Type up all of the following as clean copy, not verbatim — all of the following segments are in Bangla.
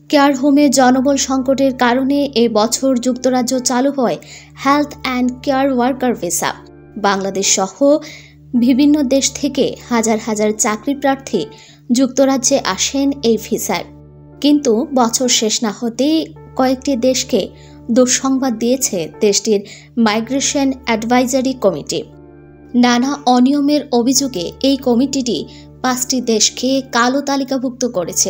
কেয়ার হোমে জনবল সংকটের কারণে এই বছর যুক্তরাজ্য চালু হয় health and care worker visa. Bangladesh সহ বিভিন্ন দেশ থেকে হাজার হাজার চাকরি প্রার্থী যুক্তরাজ্যে আসেন এই ভিসায়। কিন্তু বছর শেষ না হতেই কয়েকটি দেশকে দুঃসংবাদ দিয়েছে দেশটির মাইগ্রেশন অ্যাডভাইজারি কমিটি। নানা অনিয়মের অভিযোগে এই কমিটিটি 5টি দেশকে কালো তালিকাভুক্ত করেছে।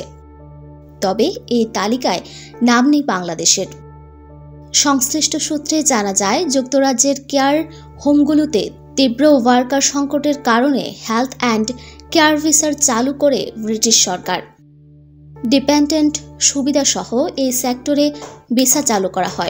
তবে এই তালিকায় নাম নেই বাংলাদেশের। সংশ্লিষ্ট সূত্রে জানা যায়, যুক্তরাজ্যের কেয়ার হোমগুলোতে তীব্র ওয়ার্কার সংকটের কারণে হেলথ অ্যান্ড কেয়ার ভিসা চালু করে ব্রিটিশ সরকার। ডিপেন্ডেন্ট সুবিধাসহ এই সেক্টরে ভিসা চালু করা হয়।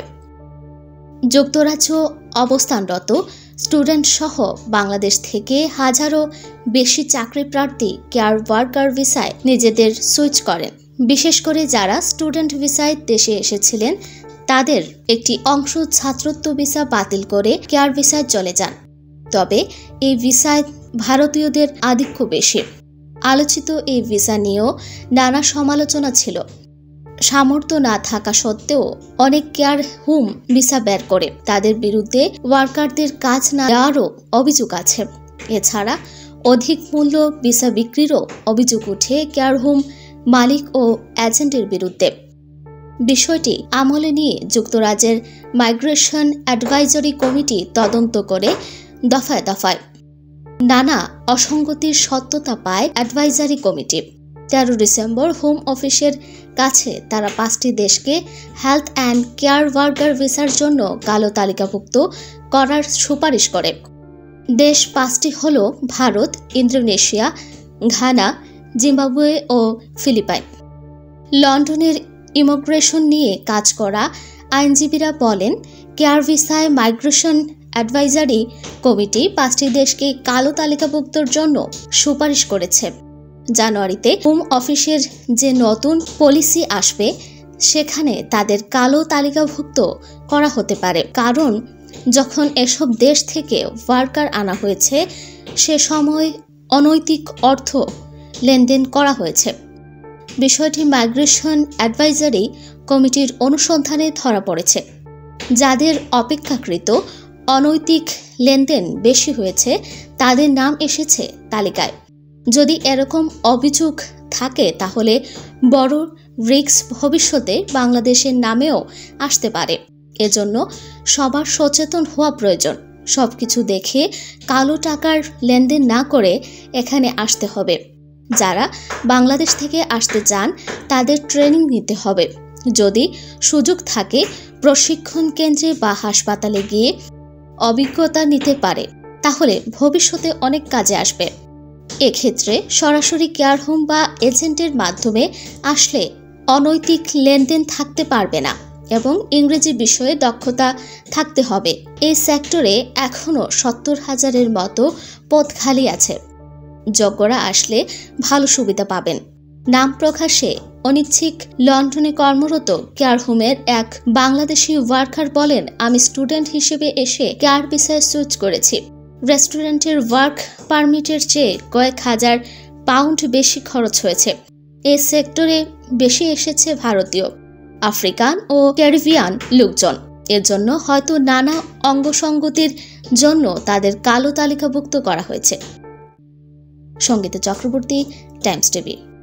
যুক্তরাজ্য অবস্থানরত স্টুডেন্ট সহ বাংলাদেশ থেকে হাজারো বেশি চাকরি প্রার্থী কেয়ার ওয়ার্কার ভিসায় নিজেদের সুইচ করেন। বিশেষ করে যারা স্টুডেন্ট ভিসায় দেশে এসেছিলেন, তাদের একটি অংশ ছাত্রত্ব ভিসা বাতিল করে কেয়ার ভিসায় চলে যান। তবে এই ভিসায় ভারতীয়দের আধিক্য বেশি। আলোচিত এই ভিসা নিয়েও নানা সমালোচনা ছিল। সামর্থ্য না থাকা সত্ত্বেও অনেক কেয়ার হোম ভিসা বের করে তাদের বিরুদ্ধে ওয়ার্কারদের কাজ না দেওয়ারও অভিযোগ আছে। এছাড়া অধিক মূল্য ভিসা বিক্রিরও অভিযোগ উঠে কেয়ার হোম মালিক ও এজেন্টের বিরুদ্ধে। বিষয়টি আমলে নিয়ে যুক্তরাজ্যের মাইগ্রেশন অ্যাডভাইজারি কমিটি তদন্ত করে দফায় দফায় নানা অসঙ্গতির সত্যতা পায় অ্যাডভাইজারি কমিটি। 13 ডিসেম্বর হোম অফিসের কাছে তারা 5টি দেশকে হেলথ অ্যান্ড কেয়ার ওয়ার্কার ভিসার জন্য কালো তালিকাভুক্ত করার সুপারিশ করে। দেশ 5টি হল ভারত, ইন্দোনেশিয়া, ঘানা, জিম্বাবুয়ে ও ফিলিপাইন। লন্ডনের ইমিগ্রেশন নিয়ে কাজ করা আইনজীবীরা বলেন, কেয়ার ভিসায় মাইগ্রেশন অ্যাডভাইজারি কমিটি 5টি দেশকে কালো তালিকাভুক্তর জন্য সুপারিশ করেছে। জানুয়ারিতে হোম অফিসের যে নতুন পলিসি আসবে, সেখানে তাদের কালো তালিকাভুক্ত করা হতে পারে। কারণ যখন এসব দেশ থেকে ওয়ার্কার আনা হয়েছে, সে সময় অনৈতিক অর্থ লেনদেন করা হয়েছে। বিষয়টি মাইগ্রেশন অ্যাডভাইজারি কমিটির অনুসন্ধানে ধরা পড়েছে। যাদের অপেক্ষাকৃত অনৈতিক লেনদেন বেশি হয়েছে, তাদের নাম এসেছে তালিকায়। যদি এরকম অভিযোগ থাকে, তাহলে বড় রিস্ক ভবিষ্যতে বাংলাদেশের নামেও আসতে পারে। এজন্য সবার সচেতন হওয়া প্রয়োজন। সবকিছু দেখে কালো টাকার লেনদেন না করে এখানে আসতে হবে। যারা বাংলাদেশ থেকে আসতে চান, তাদের ট্রেনিং নিতে হবে। যদি সুযোগ থাকে, প্রশিক্ষণ কেন্দ্রে বা হাসপাতালে গিয়ে অভিজ্ঞতা নিতে পারে, তাহলে ভবিষ্যতে অনেক কাজে আসবে। এক্ষেত্রে সরাসরি কেয়ার হোম বা এজেন্টের মাধ্যমে আসলে অনৈতিক লেনদেন থাকতে পারবে না এবং ইংরেজি বিষয়ে দক্ষতা থাকতে হবে। এই সেক্টরে এখনও 70,000-এর মতো পদ খালি আছে। যোগ্যরা আসলে ভালো সুবিধা পাবেন। নাম প্রকাশে অনিচ্ছুক লন্ডনে কর্মরত কেয়ার হোমের এক বাংলাদেশি ওয়ার্কার বলেন, আমি স্টুডেন্ট হিসেবে এসে কেয়ার ভিসায় সুইচ করেছি। রেস্টুরেন্টের ওয়ার্ক পারমিটের চেয়ে কয়েক হাজার পাউন্ড বেশি খরচ হয়েছে। এই সেক্টরে বেশি এসেছে ভারতীয়, আফ্রিকান ও ক্যারিবিয়ান লোকজন। এর জন্য হয়তো নানা অঙ্গসঙ্গতির জন্য তাদের কালো তালিকাভুক্ত করা হয়েছে। Sangeeta Chakraborty, Times TV.